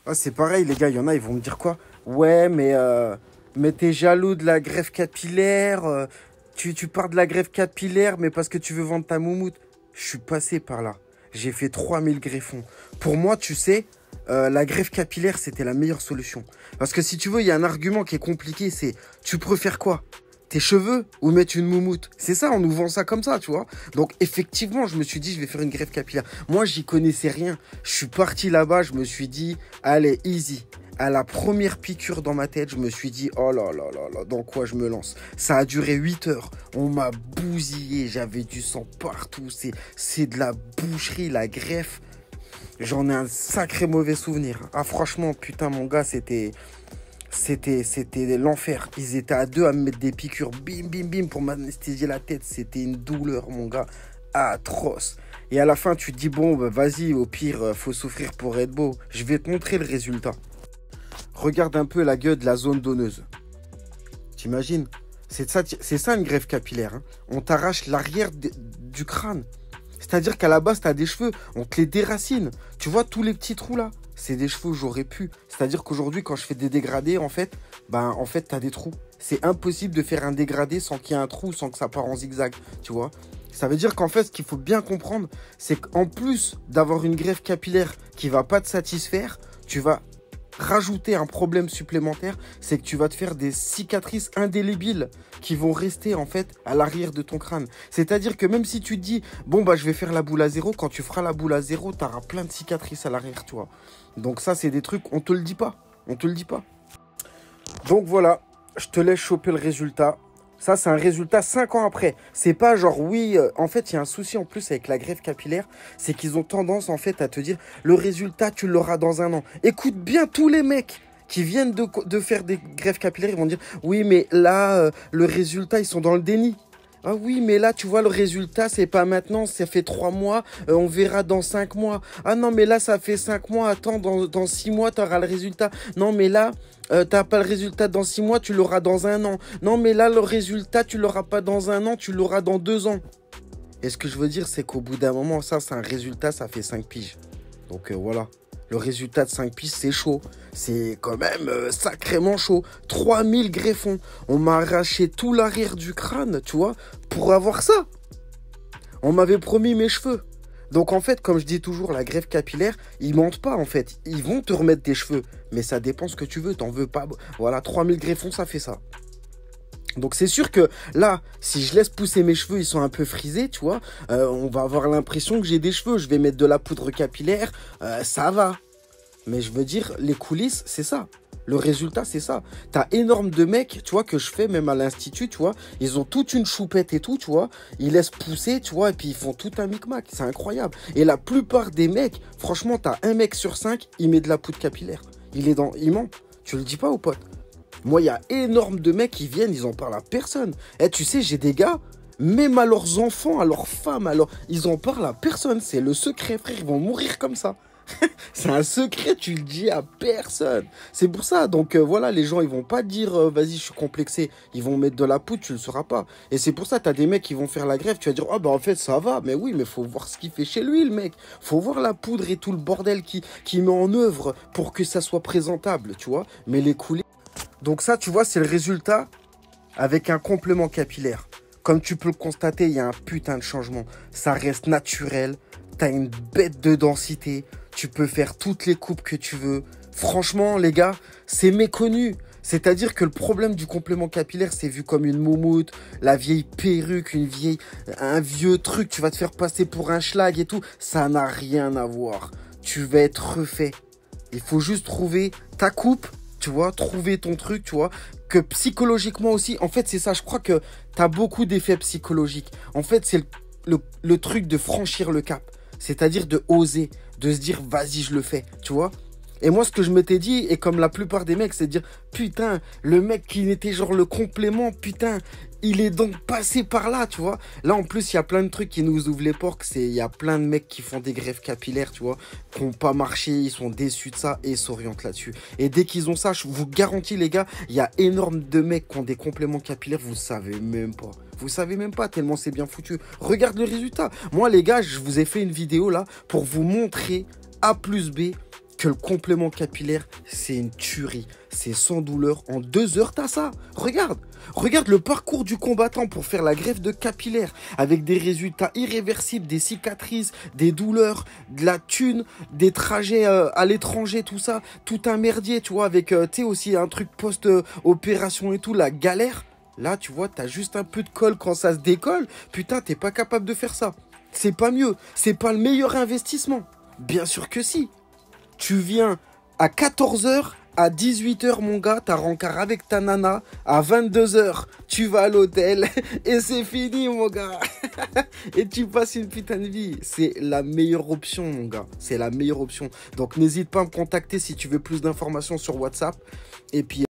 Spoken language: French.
Ah, c'est pareil, les gars, il y en a, ils vont me dire quoi? Ouais, mais t'es jaloux de la greffe capillaire. Tu pars de la greffe capillaire, mais parce que tu veux vendre ta moumoute. Je suis passé par là. J'ai fait 3000 greffons. Pour moi, tu sais, la greffe capillaire, c'était la meilleure solution. Parce que si tu veux, il y a un argument qui est compliqué, c'est tu préfères quoi? Tes cheveux ou mettre une moumoute? C'est ça, on nous vend ça comme ça, tu vois. Donc, effectivement, je me suis dit, je vais faire une greffe capillaire. Moi, j'y connaissais rien. Je suis parti là-bas, je me suis dit, allez, easy. À la première piqûre dans ma tête, je me suis dit, oh là là là là, dans quoi je me lance? Ça a duré 8 heures. On m'a bousillé, j'avais du sang partout. C'est de la boucherie, la greffe. J'en ai un sacré mauvais souvenir. Ah, franchement, putain, mon gars, c'était l'enfer. Ils étaient à deux à me mettre des piqûres, bim, bim, bim, pour m'anesthésier la tête. C'était une douleur, mon gars, atroce. Et à la fin, tu te dis, bon, bah, vas-y, au pire, faut souffrir pour être beau. Je vais te montrer le résultat. Regarde un peu la gueule de la zone donneuse. T'imagines? C'est ça une greffe capillaire. Hein. On t'arrache l'arrière du crâne. C'est-à-dire qu'à la base, tu as des cheveux, on te les déracine. Tu vois tous les petits trous là? C'est des cheveux où j'aurais pu. C'est-à-dire qu'aujourd'hui, quand je fais des dégradés, en fait, tu as des trous. C'est impossible de faire un dégradé sans qu'il y ait un trou, sans que ça part en zigzag, tu vois. Ça veut dire qu'en fait, ce qu'il faut bien comprendre, c'est qu'en plus d'avoir une greffe capillaire qui va pas te satisfaire, tu vas rajouter un problème supplémentaire, c'est que tu vas te faire des cicatrices indélébiles qui vont rester en fait à l'arrière de ton crâne. C'est-à-dire que même si tu te dis, bon bah je vais faire la boule à zéro, quand tu feras la boule à zéro, tu auras plein de cicatrices à l'arrière, tu vois. Donc ça, c'est des trucs, on te le dit pas. On te le dit pas. Donc voilà, je te laisse choper le résultat. Ça, c'est un résultat 5 ans après. C'est pas genre, oui, en fait, il y a un souci en plus avec la greffe capillaire, c'est qu'ils ont tendance, en fait, à te dire, le résultat, tu l'auras dans un an. Écoute bien tous les mecs qui viennent de faire des greffes capillaires, ils vont dire, oui, mais là, le résultat, ils sont dans le déni. Ah oui, mais là, tu vois, le résultat, c'est pas maintenant, ça fait 3 mois, on verra dans 5 mois. Ah non, mais là, ça fait 5 mois, attends, dans 6 mois, tu auras le résultat. Non, mais là, t'as pas le résultat dans 6 mois, tu l'auras dans un an. Non, mais là, le résultat, tu l'auras pas dans un an, tu l'auras dans 2 ans. Et ce que je veux dire, c'est qu'au bout d'un moment, ça, c'est un résultat, ça fait 5 piges. Donc voilà. Le résultat de 5 piges, c'est chaud. C'est quand même sacrément chaud. 3000 greffons. On m'a arraché tout l'arrière du crâne, tu vois, pour avoir ça. On m'avait promis mes cheveux. Donc en fait, comme je dis toujours, la greffe capillaire, ils mentent pas en fait. Ils vont te remettre des cheveux. Mais ça dépend ce que tu veux. T'en veux pas. Voilà, 3000 greffons, ça fait ça. Donc c'est sûr que là, si je laisse pousser mes cheveux, ils sont un peu frisés, tu vois. On va avoir l'impression que j'ai des cheveux. Je vais mettre de la poudre capillaire, ça va. Mais je veux dire, les coulisses, c'est ça. Le résultat, c'est ça. T'as énorme de mecs, tu vois, que je fais même à l'institut, tu vois. Ils ont toute une choupette et tout, tu vois. Ils laissent pousser, tu vois, et puis ils font tout un micmac. C'est incroyable. Et la plupart des mecs, franchement, t'as un mec sur 5, il met de la poudre capillaire. Il ment. Tu le dis pas aux potes. Moi, il y a énorme de mecs qui viennent, ils en parlent à personne. Eh, tu sais, j'ai des gars, même à leurs enfants, à leurs femmes, ils en parlent à personne. C'est le secret, frère. Ils vont mourir comme ça. C'est un secret, tu le dis à personne. C'est pour ça. Donc voilà, les gens, ils vont pas dire vas-y, je suis complexé. Ils vont mettre de la poudre, tu le sauras pas. Et c'est pour ça, t'as des mecs qui vont faire la greffe. Tu vas dire, oh bah en fait, ça va. Mais oui, mais faut voir ce qu'il fait chez lui, le mec. Faut voir la poudre et tout le bordel qui met en œuvre pour que ça soit présentable, tu vois. Mais les coulées. Donc ça, tu vois, c'est le résultat avec un complément capillaire. Comme tu peux le constater, il y a un putain de changement. Ça reste naturel. T'as une bête de densité. Tu peux faire toutes les coupes que tu veux. Franchement, les gars, c'est méconnu. C'est-à-dire que le problème du complément capillaire, c'est vu comme une moumoute, la vieille perruque, un vieux truc. Tu vas te faire passer pour un schlag et tout. Ça n'a rien à voir. Tu vas être refait. Il faut juste trouver ta coupe. Tu vois, trouver ton truc, tu vois, que psychologiquement aussi, en fait, c'est ça, je crois que tu as beaucoup d'effets psychologiques. En fait, c'est le truc de franchir le cap, c'est-à-dire de oser, de se dire, vas-y, je le fais, tu vois. Et moi, ce que je m'étais dit, et comme la plupart des mecs, c'est de dire, putain, le mec qui était genre le complément, putain, il est donc passé par là, tu vois. Là, en plus, il y a plein de trucs qui nous ouvrent les portes. Il y a plein de mecs qui font des greffes capillaires, tu vois, qui n'ont pas marché, ils sont déçus de ça et ils s'orientent là-dessus. Et dès qu'ils ont ça, je vous garantis, les gars, il y a énorme de mecs qui ont des compléments capillaires, vous savez même pas. Vous savez même pas tellement c'est bien foutu. Regarde le résultat. Moi, les gars, je vous ai fait une vidéo là pour vous montrer A plus B que le complément capillaire, c'est une tuerie. C'est sans douleur. En 2 heures, t'as ça. Regarde le parcours du combattant pour faire la greffe de capillaire avec des résultats irréversibles, des cicatrices, des douleurs, de la thune, des trajets à l'étranger, tout ça. Tout un merdier, tu vois, avec, tu sais, aussi un truc post-opération et tout, la galère. Là, tu vois, t'as juste un peu de colle quand ça se décolle. Putain, t'es pas capable de faire ça. C'est pas mieux. C'est pas le meilleur investissement. Bien sûr que si. Tu viens à 14 heures, à 18 heures, mon gars, t'as rencard avec ta nana. À 22 heures, tu vas à l'hôtel et c'est fini, mon gars. Et tu passes une putain de vie. C'est la meilleure option, mon gars. C'est la meilleure option. Donc, n'hésite pas à me contacter si tu veux plus d'informations sur WhatsApp. Et puis...